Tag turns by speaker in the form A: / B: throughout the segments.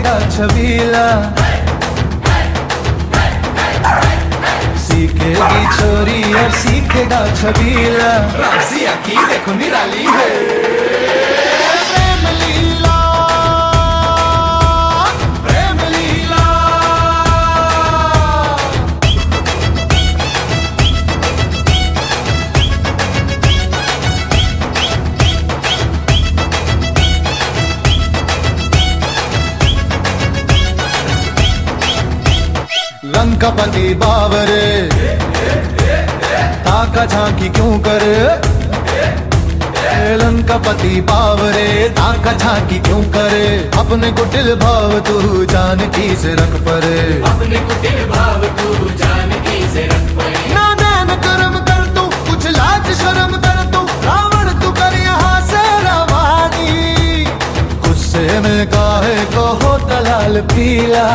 A: सीखेगा छबीला, सीखेगी छोरी और सीखेगा छबीला।
B: रासिया की देखो निराली है
A: लंकापति बावरे ताका झांकी क्यों करे, लंकापति बावरे ताका झांकी क्यों करे। अपने को दिल भाव तू जानकी से रख परे,
B: अपने को दिल भाव तू जानकी से रख परे।
A: ना दैन कर्म कर तू कुछ लाज शर्म कर तू, रावण तू कर यहाँ से रवानी। गुस्से में काहे को होता लाल पीला,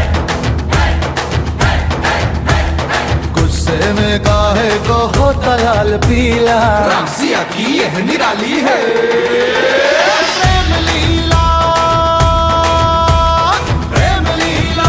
A: गुस्से में काहे को होता लाल पीला।
B: रासिया की यह निराली है
A: प्रेम लीला, प्रेम लीला।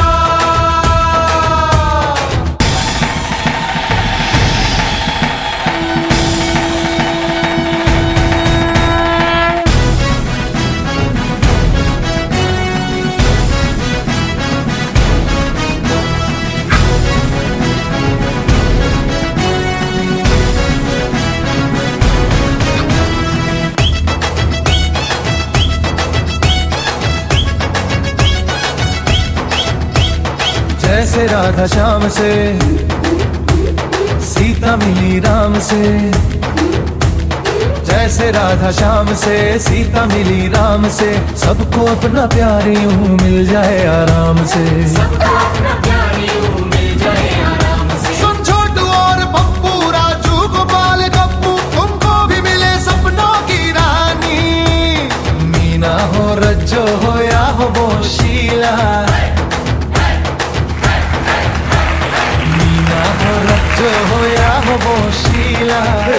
A: जैसे राधा श्याम से सीता मिली राम से, जैसे राधा श्याम से सीता मिली राम से। सबको अपना प्यार यूं मिल जाए आराम से,
B: सबको अपना प्यार यूं मिल जाए आराम से।
A: सुन छोटू और पप्पू राजू गोपाल गप्पू, तुमको भी मिले सपनों की रानी। मीना हो रज्जो हो या हो वो शीला, हो या हो वो शीला।